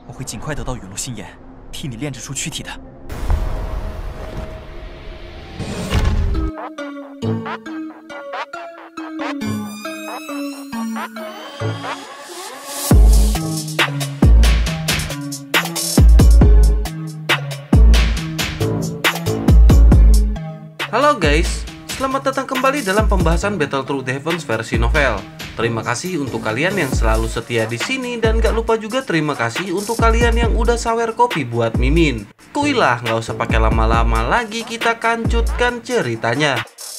我会尽快得到陨落心炎，替你炼制出躯体的。 Halo guys, selamat datang kembali dalam pembahasan Battlethrough Heavens versi novel. Terima kasih untuk kalian yang selalu setia di sini dan gak lupa juga terima kasih untuk kalian yang udah sawer kopi buat Mimin. Kuilah, nggak usah pakai lama-lama lagi, kita kancutkan ceritanya.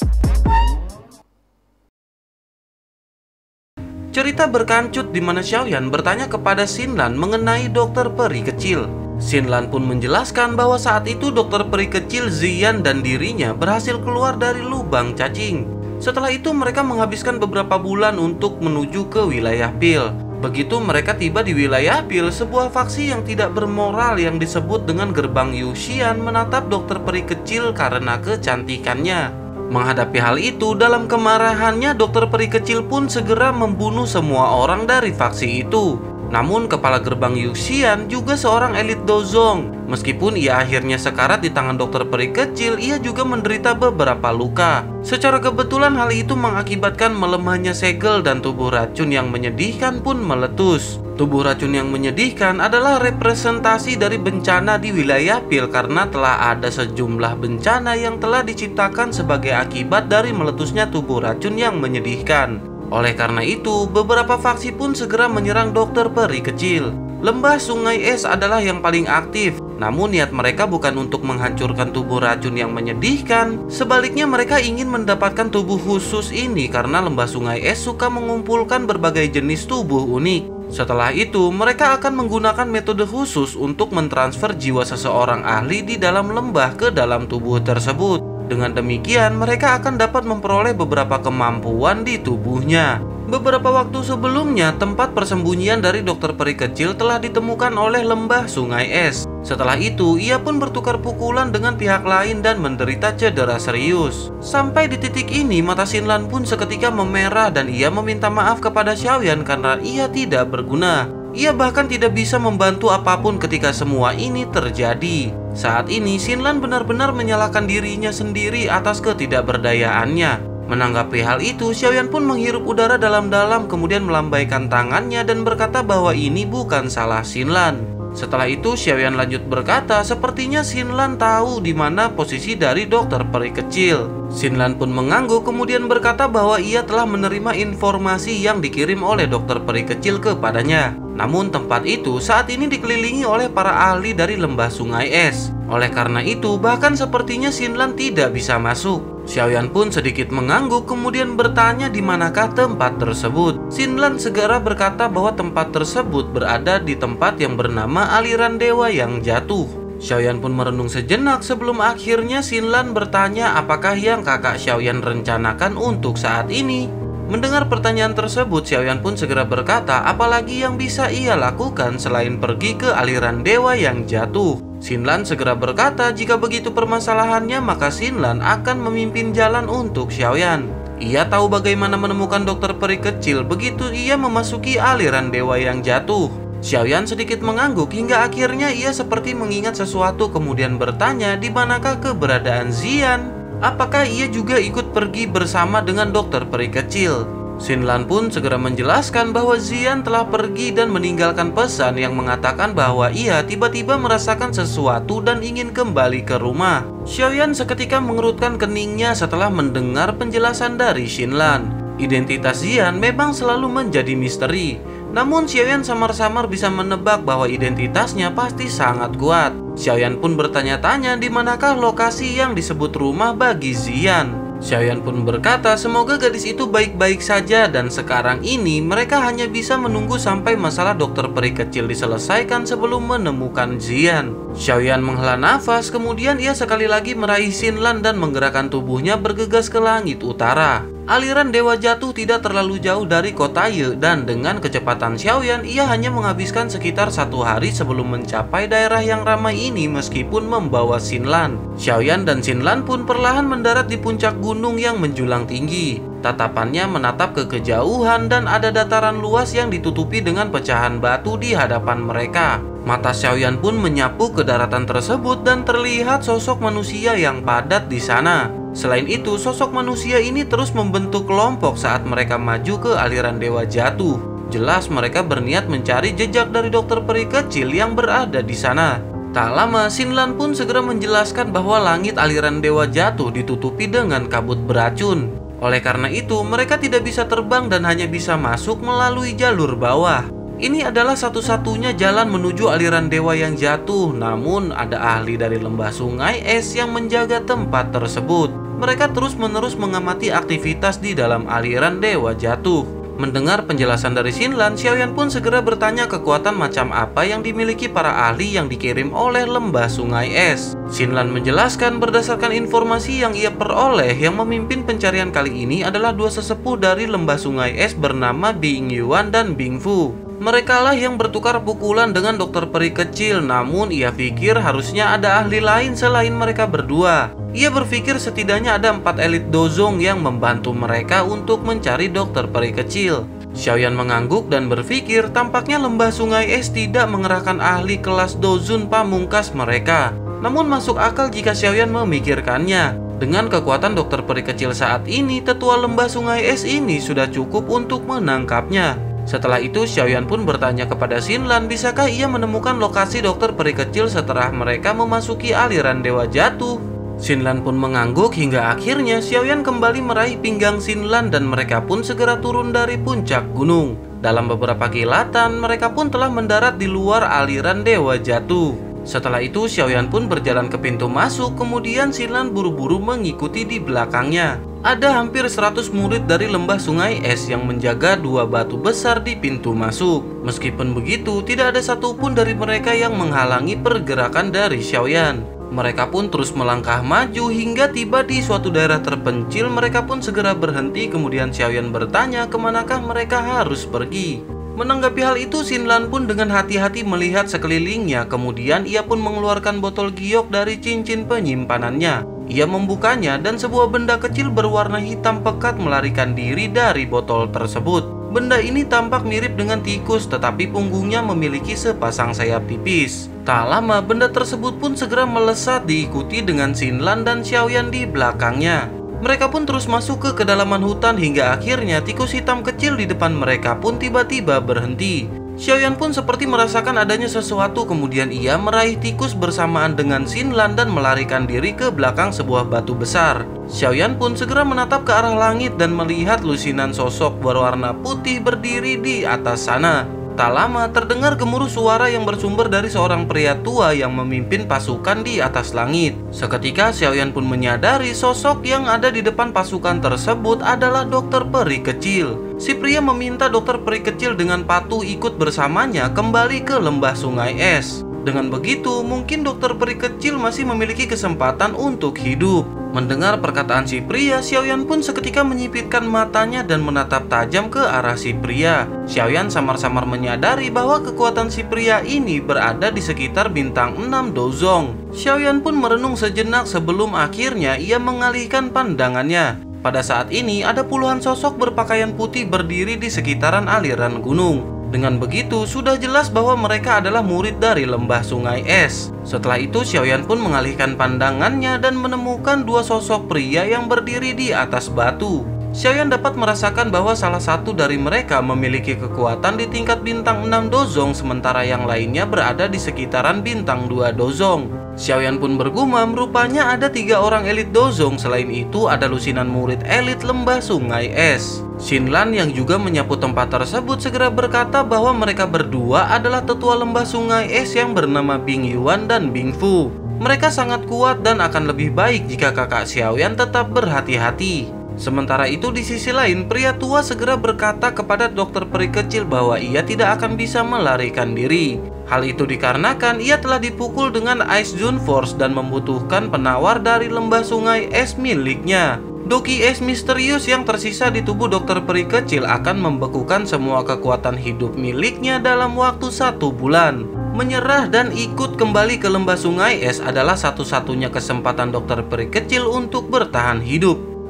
Cerita berkancut di mana Xiaoyan bertanya kepada Xinlan mengenai dokter peri kecil. Xinlan pun menjelaskan bahwa saat itu dokter peri kecil Ziyan dan dirinya berhasil keluar dari lubang cacing. Setelah itu mereka menghabiskan beberapa bulan untuk menuju ke wilayah Pil. Begitu mereka tiba di wilayah Pil, sebuah faksi yang tidak bermoral yang disebut dengan Gerbang Yuxian menatap dokter peri kecil karena kecantikannya. Menghadapi hal itu, dalam kemarahannya dokter peri kecil pun segera membunuh semua orang dari faksi itu. Namun kepala Gerbang Yuxian juga seorang elit Dozong. Meskipun ia akhirnya sekarat di tangan dokter peri kecil, ia juga menderita beberapa luka. Secara kebetulan hal itu mengakibatkan melemahnya segel dan tubuh racun yang menyedihkan pun meletus. Tubuh racun yang menyedihkan adalah representasi dari bencana di wilayah Pil karena telah ada sejumlah bencana yang telah diciptakan sebagai akibat dari meletusnya tubuh racun yang menyedihkan. Oleh karena itu, beberapa faksi pun segera menyerang dokter peri kecil. Lembah Sungai Es adalah yang paling aktif. Namun niat mereka bukan untuk menghancurkan tubuh racun yang menyedihkan. Sebaliknya mereka ingin mendapatkan tubuh khusus ini karena Lembah Sungai Es suka mengumpulkan berbagai jenis tubuh unik. Setelah itu, mereka akan menggunakan metode khusus untuk mentransfer jiwa seseorang ahli di dalam lembah ke dalam tubuh tersebut. Dengan demikian, mereka akan dapat memperoleh beberapa kemampuan di tubuhnya. Beberapa waktu sebelumnya, tempat persembunyian dari dokter peri kecil telah ditemukan oleh Lembah Sungai Es. Setelah itu, ia pun bertukar pukulan dengan pihak lain dan menderita cedera serius. Sampai di titik ini, mata Xinlan pun seketika memerah dan ia meminta maaf kepada Xiaoyan karena ia tidak berguna. Ia bahkan tidak bisa membantu apapun ketika semua ini terjadi. Saat ini, Xinlan benar-benar menyalahkan dirinya sendiri atas ketidakberdayaannya. Menanggapi hal itu, Xiaoyan pun menghirup udara dalam-dalam kemudian melambaikan tangannya dan berkata bahwa ini bukan salah Xinlan. Setelah itu, Xiaoyan lanjut berkata, sepertinya Xinlan tahu di mana posisi dari dokter peri kecil. Xinlan pun mengangguk kemudian berkata bahwa ia telah menerima informasi yang dikirim oleh dokter peri kecil kepadanya. Namun tempat itu saat ini dikelilingi oleh para ahli dari Lembah Sungai Es. Oleh karena itu, bahkan sepertinya Xinlan tidak bisa masuk. Xiaoyan pun sedikit mengangguk kemudian bertanya di manakah tempat tersebut. Xinlan segera berkata bahwa tempat tersebut berada di tempat yang bernama aliran dewa yang jatuh. Xiaoyan pun merenung sejenak sebelum akhirnya Xinlan bertanya apakah yang kakak Xiaoyan rencanakan untuk saat ini. Mendengar pertanyaan tersebut, Xiaoyan pun segera berkata apalagi yang bisa ia lakukan selain pergi ke aliran dewa yang jatuh. Xinlan segera berkata jika begitu permasalahannya maka Xinlan akan memimpin jalan untuk Xiaoyan. Ia tahu bagaimana menemukan dokter peri kecil begitu ia memasuki aliran dewa yang jatuh. Xiaoyan sedikit mengangguk hingga akhirnya ia seperti mengingat sesuatu kemudian bertanya di manakah keberadaan Ziyan. Apakah ia juga ikut pergi bersama dengan dokter peri kecil? Xinlan pun segera menjelaskan bahwa Ziyan telah pergi dan meninggalkan pesan yang mengatakan bahwa ia tiba-tiba merasakan sesuatu dan ingin kembali ke rumah. Xiaoyan seketika mengerutkan keningnya setelah mendengar penjelasan dari Xinlan. Identitas Ziyan memang selalu menjadi misteri. Namun Xiaoyan samar-samar bisa menebak bahwa identitasnya pasti sangat kuat. Xiaoyan pun bertanya-tanya di manakah lokasi yang disebut rumah bagi Ziyan. Xiaoyan pun berkata semoga gadis itu baik-baik saja dan sekarang ini mereka hanya bisa menunggu sampai masalah dokter peri kecil diselesaikan sebelum menemukan Ziyan. Xiaoyan menghela nafas kemudian ia sekali lagi meraih Xinlan dan menggerakkan tubuhnya bergegas ke langit utara. Aliran dewa jatuh tidak terlalu jauh dari kota Ye dan dengan kecepatan Xiaoyan ia hanya menghabiskan sekitar 1 hari sebelum mencapai daerah yang ramai ini meskipun membawa Xinlan. Xiaoyan dan Xinlan pun perlahan mendarat di puncak gunung yang menjulang tinggi. Tatapannya menatap ke kejauhan dan ada dataran luas yang ditutupi dengan pecahan batu di hadapan mereka. Mata Xiaoyan pun menyapu ke daratan tersebut dan terlihat sosok manusia yang padat di sana. Selain itu, sosok manusia ini terus membentuk kelompok saat mereka maju ke aliran dewa jatuh. Jelas mereka berniat mencari jejak dari dokter peri kecil yang berada di sana. Tak lama, Xinlan pun segera menjelaskan bahwa langit aliran dewa jatuh ditutupi dengan kabut beracun. Oleh karena itu, mereka tidak bisa terbang dan hanya bisa masuk melalui jalur bawah. Ini adalah satu-satunya jalan menuju aliran dewa yang jatuh, namun ada ahli dari lembah sungai es yang menjaga tempat tersebut. Mereka terus-menerus mengamati aktivitas di dalam aliran dewa jatuh. Mendengar penjelasan dari Xinlan, Xiaoyan pun segera bertanya kekuatan macam apa yang dimiliki para ahli yang dikirim oleh lembah sungai es. Xinlan menjelaskan berdasarkan informasi yang ia peroleh, yang memimpin pencarian kali ini adalah dua sesepuh dari lembah sungai es bernama Bing Yuan dan Bing Fu. Mereka lah yang bertukar pukulan dengan dokter peri kecil, namun ia pikir harusnya ada ahli lain selain mereka berdua. Ia berpikir setidaknya ada 4 elit dozong yang membantu mereka untuk mencari dokter peri kecil. Xiaoyan mengangguk dan berpikir tampaknya lembah sungai es tidak mengerahkan ahli kelas dozun pamungkas mereka. Namun masuk akal jika Xiaoyan memikirkannya. Dengan kekuatan dokter peri kecil saat ini, tetua lembah sungai es ini sudah cukup untuk menangkapnya. Setelah itu, Xiaoyan pun bertanya kepada Xinlan, bisakah ia menemukan lokasi dokter peri kecil setelah mereka memasuki aliran dewa jatuh. Xinlan pun mengangguk hingga akhirnya Xiaoyan kembali meraih pinggang Xinlan dan mereka pun segera turun dari puncak gunung. Dalam beberapa kilatan, mereka pun telah mendarat di luar aliran dewa jatuh. Setelah itu, Xiaoyan pun berjalan ke pintu masuk, kemudian Xinlan buru-buru mengikuti di belakangnya. Ada hampir 100 murid dari lembah sungai es yang menjaga 2 batu besar di pintu masuk. Meskipun begitu, tidak ada satupun dari mereka yang menghalangi pergerakan dari Xiaoyan. Mereka pun terus melangkah maju hingga tiba di suatu daerah terpencil. Mereka pun segera berhenti, kemudian Xiaoyan bertanya kemanakah mereka harus pergi. Menanggapi hal itu, Xinlan pun dengan hati-hati melihat sekelilingnya. Kemudian ia pun mengeluarkan botol giok dari cincin penyimpanannya. Ia membukanya dan sebuah benda kecil berwarna hitam pekat melarikan diri dari botol tersebut. Benda ini tampak mirip dengan tikus, tetapi punggungnya memiliki sepasang sayap tipis. Tak lama, benda tersebut pun segera melesat diikuti dengan Xinlan dan Xiaoyan di belakangnya. Mereka pun terus masuk ke kedalaman hutan hingga akhirnya tikus hitam kecil di depan mereka pun tiba-tiba berhenti. Xiaoyan pun seperti merasakan adanya sesuatu, kemudian ia meraih tikus bersamaan dengan Xinlan dan melarikan diri ke belakang sebuah batu besar. Xiaoyan pun segera menatap ke arah langit dan melihat lusinan sosok berwarna putih berdiri di atas sana. Tak lama terdengar gemuruh suara yang bersumber dari seorang pria tua yang memimpin pasukan di atas langit. Seketika Xiaoyan pun menyadari sosok yang ada di depan pasukan tersebut adalah dokter peri kecil. Si pria meminta dokter peri kecil dengan patuh ikut bersamanya kembali ke lembah sungai es. Dengan begitu, mungkin dokter peri kecil masih memiliki kesempatan untuk hidup. Mendengar perkataan si pria, Xiaoyan pun seketika menyipitkan matanya dan menatap tajam ke arah si pria. Xiaoyan samar-samar menyadari bahwa kekuatan si pria ini berada di sekitar bintang 6 dozong. Xiaoyan pun merenung sejenak sebelum akhirnya ia mengalihkan pandangannya. Pada saat ini ada puluhan sosok berpakaian putih berdiri di sekitaran aliran gunung. Dengan begitu, sudah jelas bahwa mereka adalah murid dari lembah sungai es. Setelah itu, Xiaoyan pun mengalihkan pandangannya dan menemukan 2 sosok pria yang berdiri di atas batu. Xiaoyan dapat merasakan bahwa salah satu dari mereka memiliki kekuatan di tingkat bintang 6 dozong, sementara yang lainnya berada di sekitaran bintang 2 dozong. Xiaoyan pun bergumam, rupanya ada 3 orang elit dozong. Selain itu, ada lusinan murid elit lembah sungai es. Xinlan yang juga menyapu tempat tersebut segera berkata bahwa mereka berdua adalah tetua lembah sungai es yang bernama Bing Yuan dan Bing Fu. Mereka sangat kuat dan akan lebih baik jika kakak Xiaoyan tetap berhati-hati. Sementara itu, di sisi lain, pria tua segera berkata kepada dokter peri kecil bahwa ia tidak akan bisa melarikan diri. Hal itu dikarenakan ia telah dipukul dengan Ice Zone Force dan membutuhkan penawar dari lembah sungai es miliknya. Doki es misterius yang tersisa di tubuh dokter peri kecil akan membekukan semua kekuatan hidup miliknya dalam waktu 1 bulan. Menyerah dan ikut kembali ke lembah sungai es adalah satu-satunya kesempatan dokter peri kecil untuk bertahan hidup.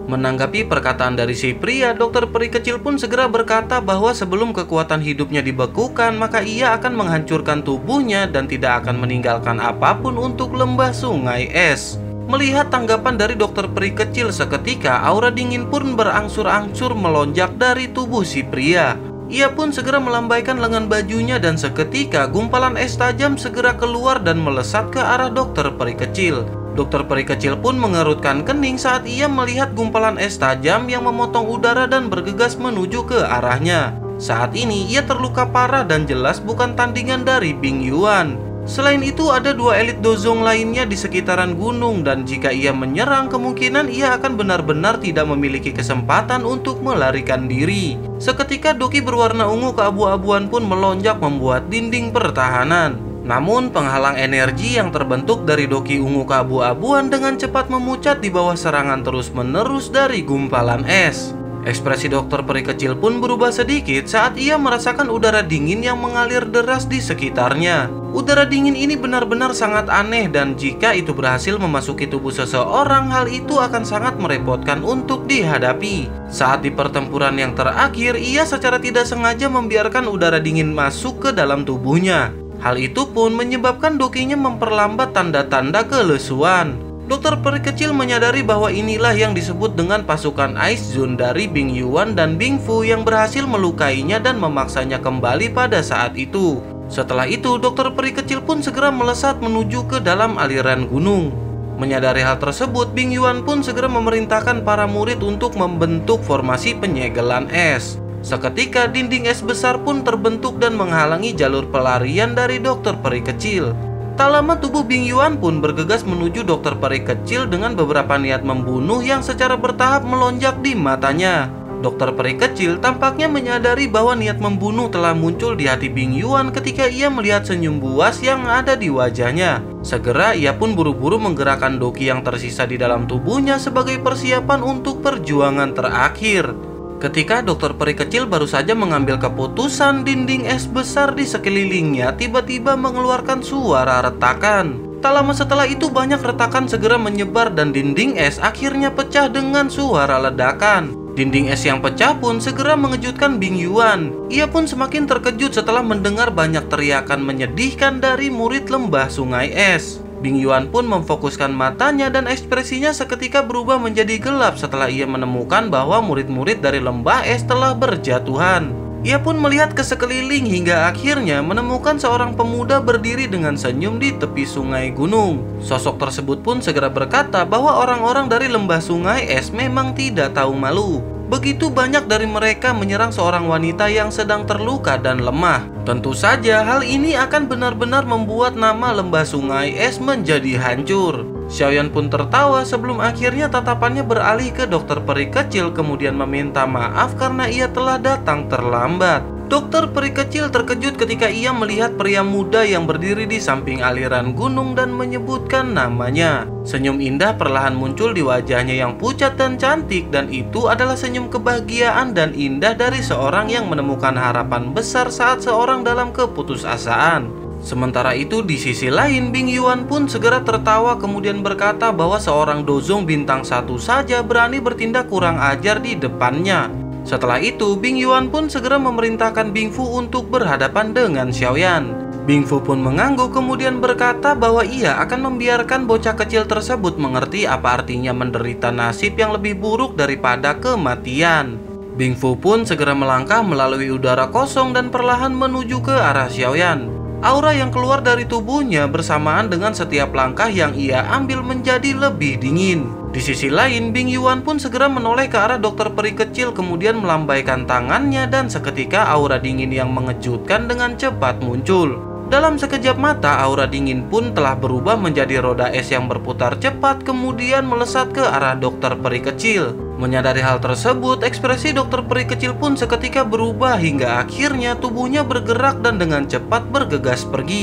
Menanggapi perkataan dari si pria, dokter peri kecil pun segera berkata bahwa sebelum kekuatan hidupnya dibekukan, maka ia akan menghancurkan tubuhnya dan tidak akan meninggalkan apapun untuk lembah sungai es. Melihat tanggapan dari dokter peri kecil seketika, aura dingin pun berangsur-angsur melonjak dari tubuh si pria. Ia pun segera melambaikan lengan bajunya dan seketika gumpalan es tajam segera keluar dan melesat ke arah dokter peri kecil. Dokter peri kecil pun mengerutkan kening saat ia melihat gumpalan es tajam yang memotong udara dan bergegas menuju ke arahnya. Saat ini ia terluka parah dan jelas bukan tandingan dari Bing Yuan. Selain itu ada 2 elit dozong lainnya di sekitaran gunung dan jika ia menyerang kemungkinan ia akan benar-benar tidak memiliki kesempatan untuk melarikan diri. Seketika doki berwarna ungu keabu-abuan pun melonjak membuat dinding pertahanan. Namun penghalang energi yang terbentuk dari doki ungu keabu-abuan dengan cepat memucat di bawah serangan terus-menerus dari gumpalan es. Ekspresi dokter peri kecil pun berubah sedikit saat ia merasakan udara dingin yang mengalir deras di sekitarnya. Udara dingin ini benar-benar sangat aneh dan jika itu berhasil memasuki tubuh seseorang, hal itu akan sangat merepotkan untuk dihadapi. Saat di pertempuran yang terakhir, ia secara tidak sengaja membiarkan udara dingin masuk ke dalam tubuhnya. Hal itu pun menyebabkan dokinya memperlambat tanda-tanda kelesuan. Dokter peri kecil menyadari bahwa inilah yang disebut dengan pasukan Ice Zone dari Bing Yuan dan Bing Fu yang berhasil melukainya dan memaksanya kembali pada saat itu. Setelah itu, dokter peri kecil pun segera melesat menuju ke dalam aliran gunung. Menyadari hal tersebut, Bing Yuan pun segera memerintahkan para murid untuk membentuk formasi penyegelan es. Seketika dinding es besar pun terbentuk dan menghalangi jalur pelarian dari dokter peri kecil. Tak lama tubuh Bing Yuan pun bergegas menuju dokter peri kecil dengan beberapa niat membunuh yang secara bertahap melonjak di matanya. Dokter peri kecil tampaknya menyadari bahwa niat membunuh telah muncul di hati Bing Yuan ketika ia melihat senyum buas yang ada di wajahnya. Segera ia pun buru-buru menggerakkan doki yang tersisa di dalam tubuhnya sebagai persiapan untuk perjuangan terakhir. Ketika dokter peri kecil baru saja mengambil keputusan, dinding es besar di sekelilingnya tiba-tiba mengeluarkan suara retakan. Tak lama setelah itu banyak retakan segera menyebar dan dinding es akhirnya pecah dengan suara ledakan. Dinding es yang pecah pun segera mengejutkan Bing Yuan. Ia pun semakin terkejut setelah mendengar banyak teriakan menyedihkan dari murid lembah sungai es. Bing Yuan pun memfokuskan matanya dan ekspresinya seketika berubah menjadi gelap setelah ia menemukan bahwa murid-murid dari lembah es telah berjatuhan. Ia pun melihat ke sekeliling hingga akhirnya menemukan seorang pemuda berdiri dengan senyum di tepi sungai gunung. Sosok tersebut pun segera berkata bahwa orang-orang dari lembah sungai es memang tidak tahu malu. Begitu banyak dari mereka menyerang seorang wanita yang sedang terluka dan lemah. Tentu saja hal ini akan benar-benar membuat nama lembah sungai es menjadi hancur. Xiaoyan pun tertawa sebelum akhirnya tatapannya beralih ke dokter peri kecil kemudian meminta maaf karena ia telah datang terlambat. Dokter peri kecil terkejut ketika ia melihat pria muda yang berdiri di samping aliran gunung dan menyebutkan namanya. Senyum indah perlahan muncul di wajahnya yang pucat dan cantik dan itu adalah senyum kebahagiaan dan indah dari seorang yang menemukan harapan besar saat seorang dalam keputusasaan. Sementara itu di sisi lain Bing Yuan pun segera tertawa kemudian berkata bahwa seorang dozong bintang 1 saja berani bertindak kurang ajar di depannya. Setelah itu, Bing Yuan pun segera memerintahkan Bing Fu untuk berhadapan dengan Xiaoyan. Bing Fu pun mengangguk kemudian berkata bahwa ia akan membiarkan bocah kecil tersebut mengerti apa artinya menderita nasib yang lebih buruk daripada kematian. Bing Fu pun segera melangkah melalui udara kosong dan perlahan menuju ke arah Xiaoyan. Aura yang keluar dari tubuhnya bersamaan dengan setiap langkah yang ia ambil menjadi lebih dingin. Di sisi lain, Bing Yuan pun segera menoleh ke arah dokter peri kecil kemudian melambaikan tangannya dan seketika aura dingin yang mengejutkan dengan cepat muncul. Dalam sekejap mata, aura dingin pun telah berubah menjadi roda es yang berputar cepat kemudian melesat ke arah dokter peri kecil. Menyadari hal tersebut, ekspresi dokter peri kecil pun seketika berubah hingga akhirnya tubuhnya bergerak dan dengan cepat bergegas pergi.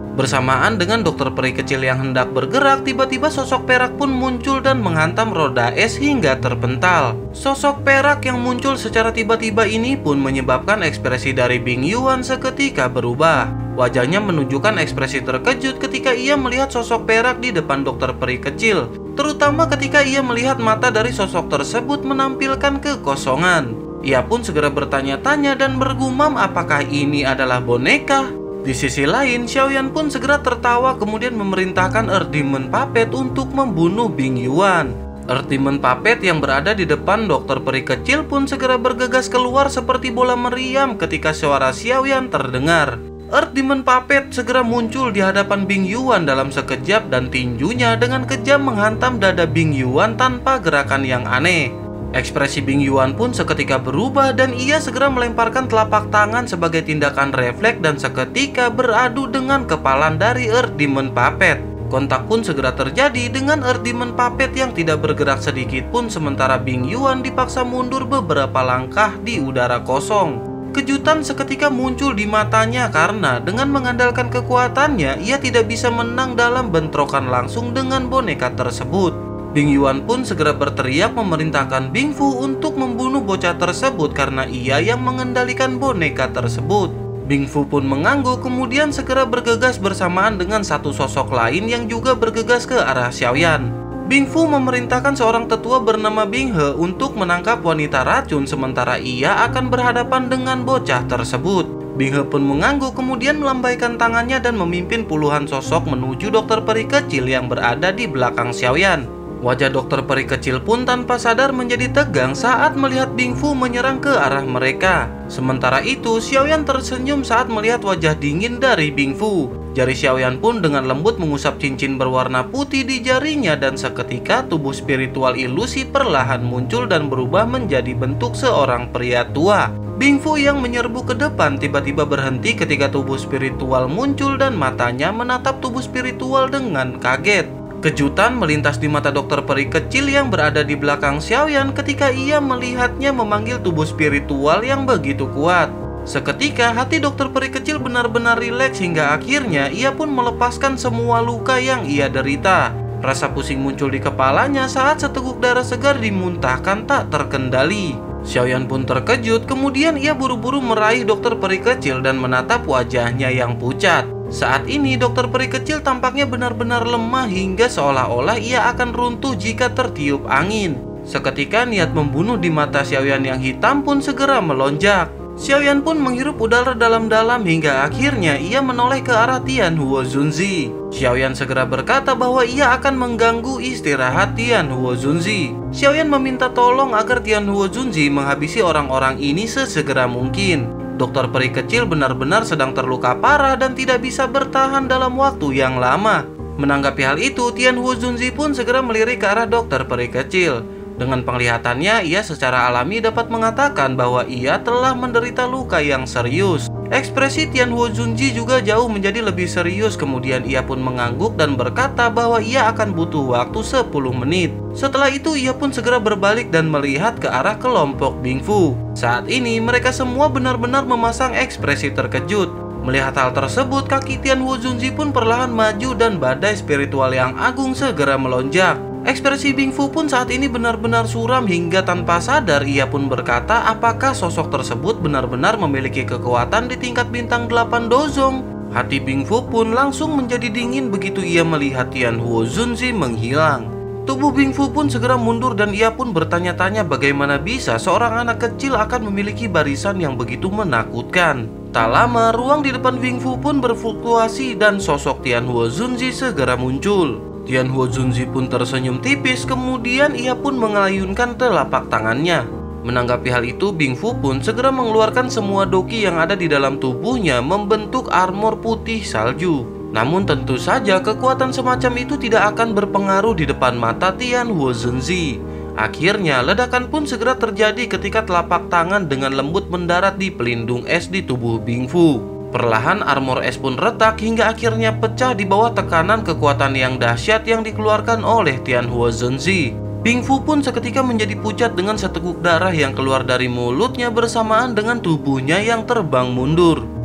Bersamaan dengan dokter peri kecil yang hendak bergerak, tiba-tiba sosok perak pun muncul dan menghantam roda es hingga terpental. Sosok perak yang muncul secara tiba-tiba ini pun menyebabkan ekspresi dari Bing Yuan seketika berubah. Wajahnya menunjukkan ekspresi terkejut ketika ia melihat sosok perak di depan dokter peri kecil, terutama ketika ia melihat mata dari sosok tersebut menampilkan kekosongan. Ia pun segera bertanya-tanya dan bergumam apakah ini adalah boneka. Di sisi lain, Xiaoyan pun segera tertawa kemudian memerintahkan Earth Demon Puppet untuk membunuh Bing Yuan. Earth Demon Puppet yang berada di depan dokter peri kecil pun segera bergegas keluar seperti bola meriam ketika suara Xiaoyan terdengar. Earth Demon Puppet segera muncul di hadapan Bing Yuan dalam sekejap dan tinjunya dengan kejam menghantam dada Bing Yuan tanpa gerakan yang aneh. Ekspresi Bing Yuan pun seketika berubah dan ia segera melemparkan telapak tangan sebagai tindakan refleks dan seketika beradu dengan kepalan dari Earth Demon Puppet. Kontak pun segera terjadi dengan Earth Demon Puppet yang tidak bergerak sedikit pun sementara Bing Yuan dipaksa mundur beberapa langkah di udara kosong. Kejutan seketika muncul di matanya karena dengan mengandalkan kekuatannya ia tidak bisa menang dalam bentrokan langsung dengan boneka tersebut. Bing Yuan pun segera berteriak memerintahkan Bing Fu untuk membunuh bocah tersebut karena ia yang mengendalikan boneka tersebut. Bing Fu pun mengangguk kemudian segera bergegas bersamaan dengan satu sosok lain yang juga bergegas ke arah Xiaoyan. Bing Fu memerintahkan seorang tetua bernama Bing He untuk menangkap wanita racun sementara ia akan berhadapan dengan bocah tersebut. Bing He pun mengangguk kemudian melambaikan tangannya dan memimpin puluhan sosok menuju dokter peri kecil yang berada di belakang Xiaoyan. Wajah dokter peri kecil pun tanpa sadar menjadi tegang saat melihat Bing Fu menyerang ke arah mereka. Sementara itu, Xiaoyan tersenyum saat melihat wajah dingin dari Bing Fu. Jari Xiaoyan pun dengan lembut mengusap cincin berwarna putih di jarinya dan seketika tubuh spiritual ilusi perlahan muncul dan berubah menjadi bentuk seorang pria tua. Bing Fu yang menyerbu ke depan tiba-tiba berhenti ketika tubuh spiritual muncul dan matanya menatap tubuh spiritual dengan kaget. Kejutan melintas di mata dokter peri kecil yang berada di belakang Xiaoyan ketika ia melihatnya memanggil tubuh spiritual yang begitu kuat. Seketika hati dokter peri kecil benar-benar rileks hingga akhirnya ia pun melepaskan semua luka yang ia derita. Rasa pusing muncul di kepalanya saat seteguk darah segar dimuntahkan tak terkendali. Xiaoyan pun terkejut kemudian ia buru-buru meraih dokter peri kecil dan menatap wajahnya yang pucat. Saat ini dokter peri kecil tampaknya benar-benar lemah hingga seolah-olah ia akan runtuh jika tertiup angin. Seketika niat membunuh di mata Xiaoyan yang hitam pun segera melonjak. Xiaoyan pun menghirup udara dalam-dalam hingga akhirnya ia menoleh ke arah Tian Huo Zunzi. Xiaoyan segera berkata bahwa ia akan mengganggu istirahat Tian Huo Zunzi. Xiaoyan meminta tolong agar Tian Huo Zunzi menghabisi orang-orang ini sesegera mungkin. Dokter peri kecil benar-benar sedang terluka parah dan tidak bisa bertahan dalam waktu yang lama. Menanggapi hal itu, Tian Huo Zunzi pun segera melirik ke arah dokter peri kecil. Dengan penglihatannya, ia secara alami dapat mengatakan bahwa ia telah menderita luka yang serius. Ekspresi Tian Huo Zunzi juga jauh menjadi lebih serius. Kemudian ia pun mengangguk dan berkata bahwa ia akan butuh waktu 10 menit. Setelah itu ia pun segera berbalik dan melihat ke arah kelompok Bing Fu. Saat ini mereka semua benar-benar memasang ekspresi terkejut. Melihat hal tersebut, kaki Tian Huo Zunzi pun perlahan maju dan badai spiritual yang agung segera melonjak. Ekspresi Bing Fu pun saat ini benar-benar suram hingga tanpa sadar ia pun berkata apakah sosok tersebut benar-benar memiliki kekuatan di tingkat bintang 8 dozong. Hati Bing Fu pun langsung menjadi dingin begitu ia melihat Tian Huo Zunzi menghilang. Tubuh Bing Fu pun segera mundur dan ia pun bertanya-tanya bagaimana bisa seorang anak kecil akan memiliki barisan yang begitu menakutkan. Tak lama, ruang di depan Bing Fu pun berfluktuasi dan sosok Tian Huo Zunzi segera muncul. Tian Huo Zunzi pun tersenyum tipis, kemudian ia pun mengayunkan telapak tangannya. Menanggapi hal itu, Bing Fu pun segera mengeluarkan semua doki yang ada di dalam tubuhnya membentuk armor putih salju. Namun tentu saja kekuatan semacam itu tidak akan berpengaruh di depan mata Tian Huo Zunzi. Akhirnya ledakan pun segera terjadi ketika telapak tangan dengan lembut mendarat di pelindung es di tubuh Bing Fu. Perlahan armor es pun retak hingga akhirnya pecah di bawah tekanan kekuatan yang dahsyat yang dikeluarkan oleh Tian Huo Zunzi. Bing Fu pun seketika menjadi pucat dengan seteguk darah yang keluar dari mulutnya bersamaan dengan tubuhnya yang terbang mundur.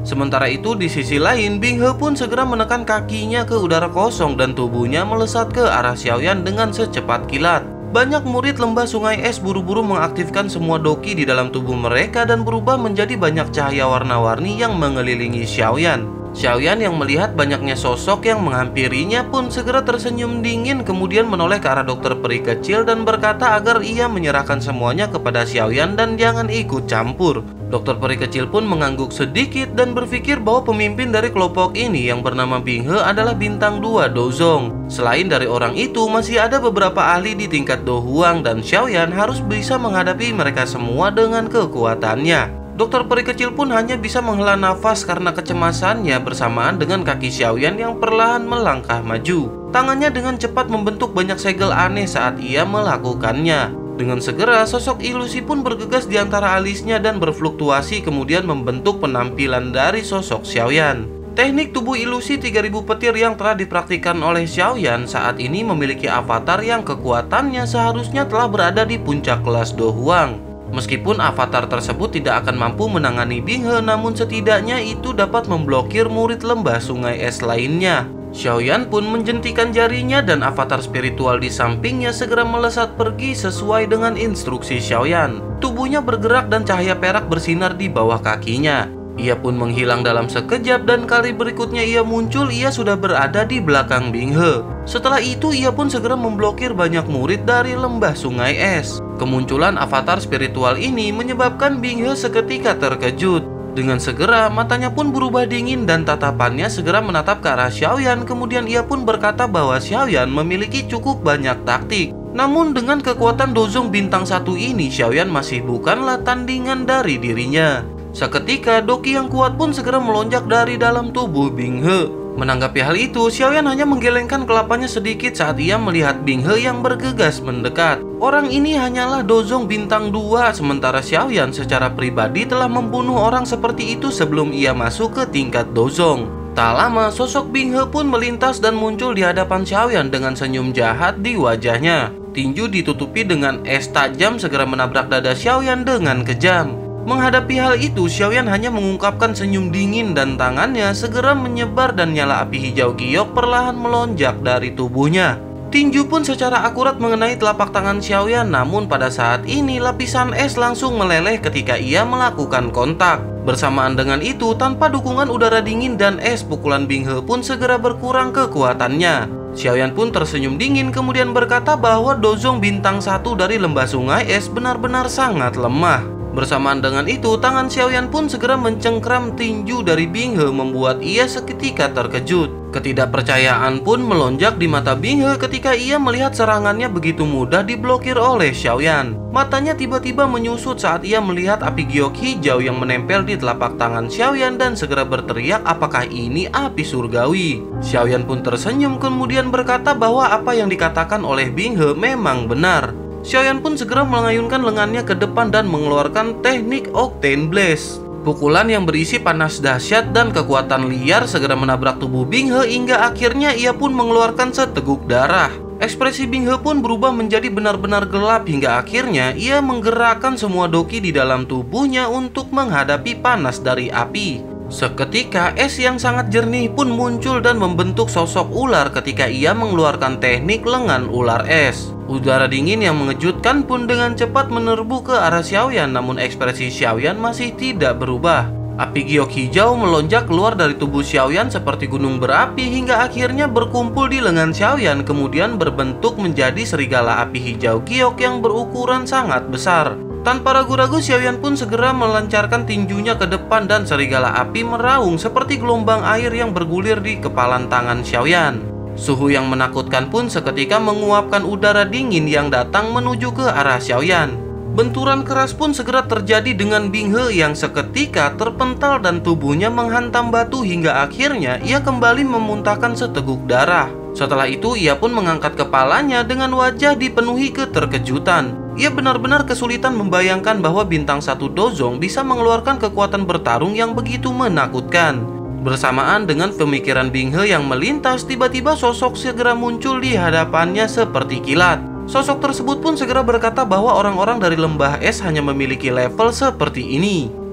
Sementara itu di sisi lain, Bing He pun segera menekan kakinya ke udara kosong dan tubuhnya melesat ke arah Xiaoyan dengan secepat kilat. Banyak murid lembah sungai es buru-buru mengaktifkan semua doki di dalam tubuh mereka dan berubah menjadi banyak cahaya warna-warni yang mengelilingi Xiaoyan. Xiaoyan yang melihat banyaknya sosok yang menghampirinya pun segera tersenyum dingin, kemudian menoleh ke arah dokter peri kecil dan berkata agar ia menyerahkan semuanya kepada Xiaoyan dan jangan ikut campur. Dokter peri kecil pun mengangguk sedikit dan berpikir bahwa pemimpin dari kelompok ini yang bernama Bing He adalah bintang 2 Dozong. Selain dari orang itu, masih ada beberapa ahli di tingkat Do Huang dan Xiaoyan harus bisa menghadapi mereka semua dengan kekuatannya. Dokter peri kecil pun hanya bisa menghela nafas karena kecemasannya bersamaan dengan kaki Xiaoyan yang perlahan melangkah maju. Tangannya dengan cepat membentuk banyak segel aneh saat ia melakukannya. Dengan segera, sosok ilusi pun bergegas di antara alisnya dan berfluktuasi kemudian membentuk penampilan dari sosok Xiaoyan. Teknik tubuh ilusi 3000 petir yang telah dipraktikkan oleh Xiaoyan saat ini memiliki avatar yang kekuatannya seharusnya telah berada di puncak kelas Do Huang. Meskipun avatar tersebut tidak akan mampu menangani Bing He, namun setidaknya itu dapat memblokir murid lembah sungai es lainnya. Xiaoyan pun menjentikan jarinya dan avatar spiritual di sampingnya segera melesat pergi sesuai dengan instruksi Xiaoyan. Tubuhnya bergerak dan cahaya perak bersinar di bawah kakinya. Ia pun menghilang dalam sekejap dan kali berikutnya ia muncul, ia sudah berada di belakang Bing He. Setelah itu ia pun segera memblokir banyak murid dari lembah sungai es. Kemunculan avatar spiritual ini menyebabkan Bing He seketika terkejut. Dengan segera matanya pun berubah dingin dan tatapannya segera menatap ke arah Xiaoyan. Kemudian ia pun berkata bahwa Xiaoyan memiliki cukup banyak taktik. Namun dengan kekuatan Dozong bintang 1 ini, Xiaoyan masih bukanlah tandingan dari dirinya. Seketika doki yang kuat pun segera melonjak dari dalam tubuh Bing He. Menanggapi hal itu, Xiaoyan hanya menggelengkan kelapanya sedikit saat ia melihat Bing He yang bergegas mendekat. Orang ini hanyalah Dozong bintang 2, sementara Xiaoyan secara pribadi telah membunuh orang seperti itu sebelum ia masuk ke tingkat Dozong. Tak lama, sosok Bing He pun melintas dan muncul di hadapan Xiaoyan dengan senyum jahat di wajahnya. Tinju ditutupi dengan es tajam segera menabrak dada Xiaoyan dengan kejam. Menghadapi hal itu, Xiaoyan hanya mengungkapkan senyum dingin dan tangannya segera menyebar dan nyala api hijau giok perlahan melonjak dari tubuhnya. Tinju pun secara akurat mengenai telapak tangan Xiaoyan, namun pada saat ini lapisan es langsung meleleh ketika ia melakukan kontak. Bersamaan dengan itu, tanpa dukungan udara dingin dan es, pukulan Bing He pun segera berkurang kekuatannya. Xiaoyan pun tersenyum dingin kemudian berkata bahwa Dozong bintang 1 dari lembah sungai es benar-benar sangat lemah. Bersamaan dengan itu, tangan Xiaoyan pun segera mencengkram tinju dari Bing He membuat ia seketika terkejut. Ketidakpercayaan pun melonjak di mata Bing He ketika ia melihat serangannya begitu mudah diblokir oleh Xiaoyan. Matanya tiba-tiba menyusut saat ia melihat api giok hijau yang menempel di telapak tangan Xiaoyan dan segera berteriak apakah ini api surgawi. Xiaoyan pun tersenyum kemudian berkata bahwa apa yang dikatakan oleh Bing He memang benar. Xiaoyan pun segera mengayunkan lengannya ke depan dan mengeluarkan teknik Octane Blaze. Pukulan yang berisi panas dahsyat dan kekuatan liar segera menabrak tubuh Bing He hingga akhirnya ia pun mengeluarkan seteguk darah. Ekspresi Bing He pun berubah menjadi benar-benar gelap hingga akhirnya ia menggerakkan semua doki di dalam tubuhnya untuk menghadapi panas dari api. Seketika es yang sangat jernih pun muncul dan membentuk sosok ular ketika ia mengeluarkan teknik lengan ular es. Udara dingin yang mengejutkan pun dengan cepat menerbu ke arah Xiaoyan, namun ekspresi Xiaoyan masih tidak berubah. Api giok hijau melonjak keluar dari tubuh Xiaoyan seperti gunung berapi hingga akhirnya berkumpul di lengan Xiaoyan kemudian berbentuk menjadi serigala api hijau giok yang berukuran sangat besar. Tanpa ragu-ragu, Xiaoyan pun segera melancarkan tinjunya ke depan dan serigala api meraung seperti gelombang air yang bergulir di kepalan tangan Xiaoyan. Suhu yang menakutkan pun seketika menguapkan udara dingin yang datang menuju ke arah Xiaoyan. Benturan keras pun segera terjadi dengan Bing He yang seketika terpental dan tubuhnya menghantam batu hingga akhirnya ia kembali memuntahkan seteguk darah. Setelah itu ia pun mengangkat kepalanya dengan wajah dipenuhi keterkejutan. Ia benar-benar kesulitan membayangkan bahwa bintang 1 Dozong bisa mengeluarkan kekuatan bertarung yang begitu menakutkan. Bersamaan dengan pemikiran Bing He yang melintas, tiba-tiba sosok segera muncul di hadapannya seperti kilat. Sosok tersebut pun segera berkata bahwa orang-orang dari lembah es hanya memiliki level seperti ini.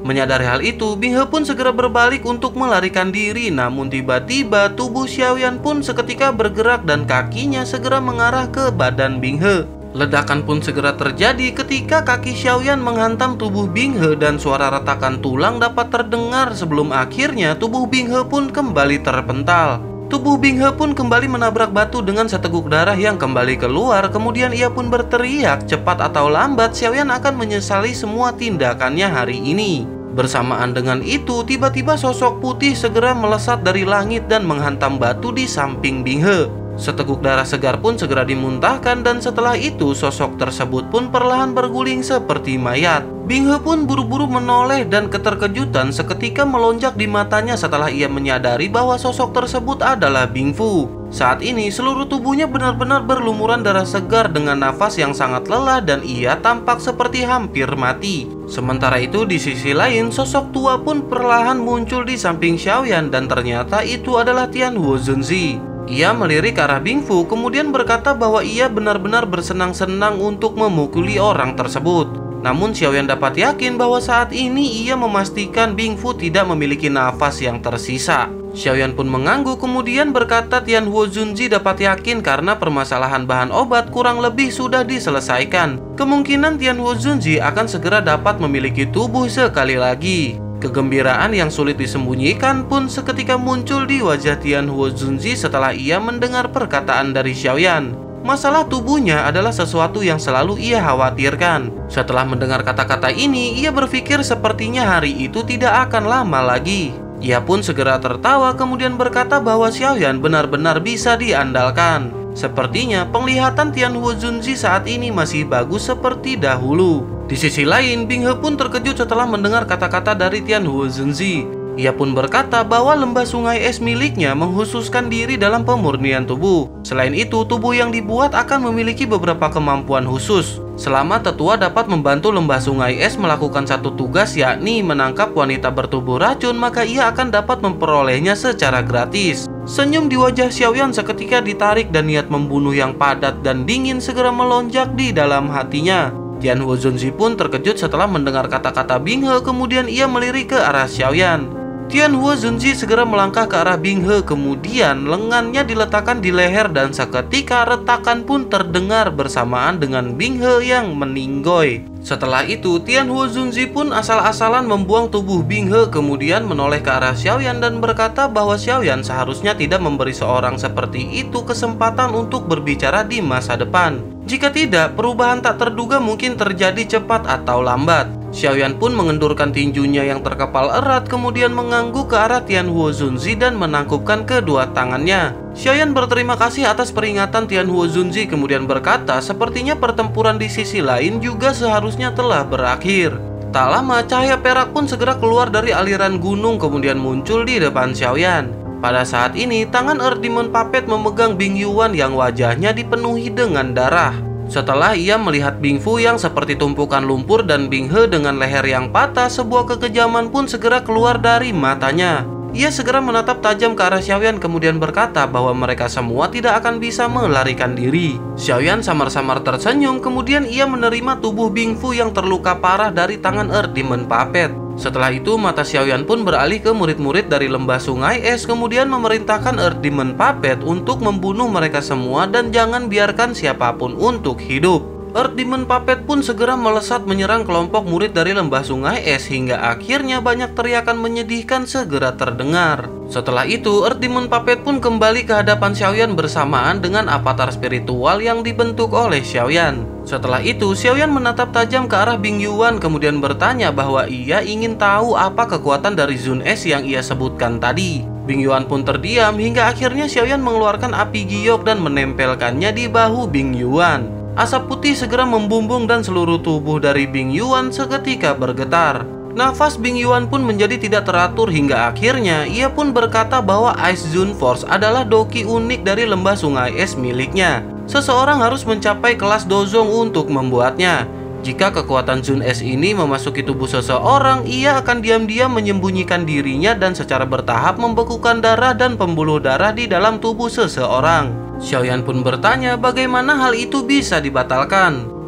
Menyadari hal itu, Bing He pun segera berbalik untuk melarikan diri. Namun tiba-tiba tubuh Xiaoyan pun seketika bergerak dan kakinya segera mengarah ke badan Bing He. Ledakan pun segera terjadi ketika kaki Xiaoyan menghantam tubuh Bing He dan suara retakan tulang dapat terdengar sebelum akhirnya tubuh Bing He pun kembali terpental. Tubuh Bing He pun kembali menabrak batu dengan seteguk darah yang kembali keluar. Kemudian ia pun berteriak, cepat atau lambat Xiaoyan akan menyesali semua tindakannya hari ini. Bersamaan dengan itu, tiba-tiba sosok putih segera melesat dari langit dan menghantam batu di samping Bing He. Seteguk darah segar pun segera dimuntahkan dan setelah itu sosok tersebut pun perlahan berguling seperti mayat. Bing He pun buru-buru menoleh dan keterkejutan seketika melonjak di matanya setelah ia menyadari bahwa sosok tersebut adalah Bing Fu. Saat ini seluruh tubuhnya benar-benar berlumuran darah segar dengan nafas yang sangat lelah dan ia tampak seperti hampir mati. Sementara itu di sisi lain sosok tua pun perlahan muncul di samping Xiaoyan dan ternyata itu adalah Tian Huo Zunzi. Ia melirik ke arah Bing Fu kemudian berkata bahwa ia benar-benar bersenang-senang untuk memukuli orang tersebut. Namun Xiaoyan dapat yakin bahwa saat ini ia memastikan Bing Fu tidak memiliki nafas yang tersisa. Xiaoyan pun mengangguk kemudian berkata Tian Huo Zunzi dapat yakin karena permasalahan bahan obat kurang lebih sudah diselesaikan. Kemungkinan Tian Huo Zunzi akan segera dapat memiliki tubuh sekali lagi. Kegembiraan yang sulit disembunyikan pun seketika muncul di wajah Tian Huo Zunzi setelah ia mendengar perkataan dari Xiaoyan. Masalah tubuhnya adalah sesuatu yang selalu ia khawatirkan. Setelah mendengar kata-kata ini, ia berpikir sepertinya hari itu tidak akan lama lagi. Ia pun segera tertawa kemudian berkata bahwa Xiaoyan benar-benar bisa diandalkan. Sepertinya penglihatan Tian Huo Zunzi saat ini masih bagus seperti dahulu. Di sisi lain, Bing He pun terkejut setelah mendengar kata-kata dari Tian Huo Zunzi. Ia pun berkata bahwa lembah sungai es miliknya menghususkan diri dalam pemurnian tubuh. Selain itu, tubuh yang dibuat akan memiliki beberapa kemampuan khusus. Selama tetua dapat membantu lembah sungai es melakukan satu tugas yakni menangkap wanita bertubuh racun, maka ia akan dapat memperolehnya secara gratis. Senyum di wajah Xiaoyan seketika ditarik dan niat membunuh yang padat dan dingin segera melonjak di dalam hatinya. Tian Huo Zunzi pun terkejut setelah mendengar kata-kata Bing He, kemudian ia melirik ke arah Xiaoyan. Tian Huo Zunzi segera melangkah ke arah Bing He, kemudian lengannya diletakkan di leher dan seketika retakan pun terdengar bersamaan dengan Bing He yang meninggoy. Setelah itu, Tian Huo Zunzi pun asal-asalan membuang tubuh Bing He, kemudian menoleh ke arah Xiaoyan dan berkata bahwa Xiaoyan seharusnya tidak memberi seorang seperti itu kesempatan untuk berbicara di masa depan. Jika tidak, perubahan tak terduga mungkin terjadi cepat atau lambat. Xiaoyan pun mengendurkan tinjunya yang terkepal erat kemudian mengangguk ke arah Tian Huo Zunzi dan menangkupkan kedua tangannya. Xiaoyan berterima kasih atas peringatan Tian Huo Zunzi kemudian berkata sepertinya pertempuran di sisi lain juga seharusnya telah berakhir. Tak lama cahaya perak pun segera keluar dari aliran gunung kemudian muncul di depan Xiaoyan. Pada saat ini tangan Earth Demon Puppet memegang Bing Yuan yang wajahnya dipenuhi dengan darah. Setelah ia melihat Bing Fu yang seperti tumpukan lumpur dan Bing He dengan leher yang patah, sebuah kekejaman pun segera keluar dari matanya. Ia segera menatap tajam ke arah Xiaoyan kemudian berkata bahwa mereka semua tidak akan bisa melarikan diri. Xiaoyan samar-samar tersenyum kemudian ia menerima tubuh Bing Fu yang terluka parah dari tangan Earth Demon Puppet. Setelah itu mata Xiaoyan pun beralih ke murid-murid dari lembah sungai es kemudian memerintahkan Earth Demon Puppet untuk membunuh mereka semua dan jangan biarkan siapapun untuk hidup. Earth Demon Puppet pun segera melesat menyerang kelompok murid dari lembah sungai es hingga akhirnya banyak teriakan menyedihkan segera terdengar. Setelah itu Earth Demon Puppet pun kembali ke hadapan Xiaoyan bersamaan dengan avatar spiritual yang dibentuk oleh Xiaoyan. Setelah itu Xiaoyan menatap tajam ke arah Bing Yuan kemudian bertanya bahwa ia ingin tahu apa kekuatan dari Zun Es yang ia sebutkan tadi. Bing Yuan pun terdiam hingga akhirnya Xiaoyan mengeluarkan api giok dan menempelkannya di bahu Bing Yuan. Asap putih segera membumbung dan seluruh tubuh dari Bing Yuan seketika bergetar. Nafas Bing Yuan pun menjadi tidak teratur hingga akhirnya ia pun berkata bahwa Ice Zone Force adalah doki unik dari lembah sungai es miliknya. Seseorang harus mencapai kelas Dozong untuk membuatnya. Jika kekuatan Zun Es ini memasuki tubuh seseorang, ia akan diam-diam menyembunyikan dirinya dan secara bertahap membekukan darah dan pembuluh darah di dalam tubuh seseorang. Xiaoyan pun bertanya bagaimana hal itu bisa dibatalkan.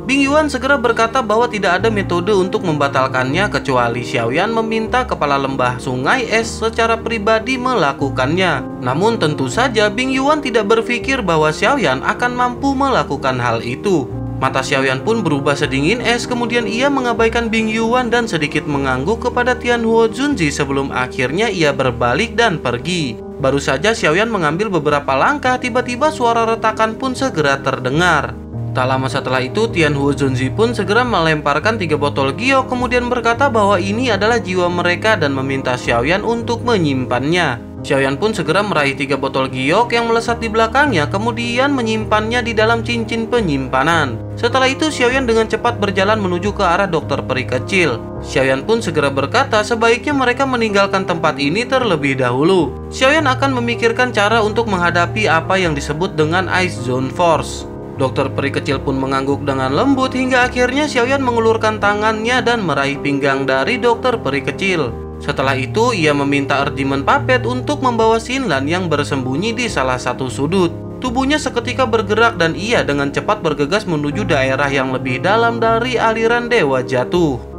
Bing Yuan segera berkata bahwa tidak ada metode untuk membatalkannya kecuali Xiaoyan meminta kepala lembah sungai es secara pribadi melakukannya. Namun tentu saja Bing Yuan tidak berpikir bahwa Xiaoyan akan mampu melakukan hal itu. Mata Xiaoyan pun berubah sedingin es, kemudian ia mengabaikan Bing Yuan dan sedikit mengangguk kepada Tianhuo Junji sebelum akhirnya ia berbalik dan pergi. Baru saja Xiaoyan mengambil beberapa langkah, tiba-tiba suara retakan pun segera terdengar. Tak lama setelah itu, Tianhuo Junji pun segera melemparkan 3 botol giok, kemudian berkata bahwa ini adalah jiwa mereka dan meminta Xiaoyan untuk menyimpannya. Xiaoyan pun segera meraih 3 botol giok yang melesat di belakangnya, kemudian menyimpannya di dalam cincin penyimpanan. Setelah itu, Xiaoyan dengan cepat berjalan menuju ke arah dokter peri kecil. Xiaoyan pun segera berkata sebaiknya mereka meninggalkan tempat ini terlebih dahulu. Xiaoyan akan memikirkan cara untuk menghadapi apa yang disebut dengan Ice Zone Force. Dokter peri kecil pun mengangguk dengan lembut hingga akhirnya Xiaoyan mengulurkan tangannya dan meraih pinggang dari dokter peri kecil. Setelah itu, ia meminta Erdimen Puppet untuk membawa Xinlan yang bersembunyi di salah satu sudut. Tubuhnya seketika bergerak dan ia dengan cepat bergegas menuju daerah yang lebih dalam dari aliran Dewa Jatuh.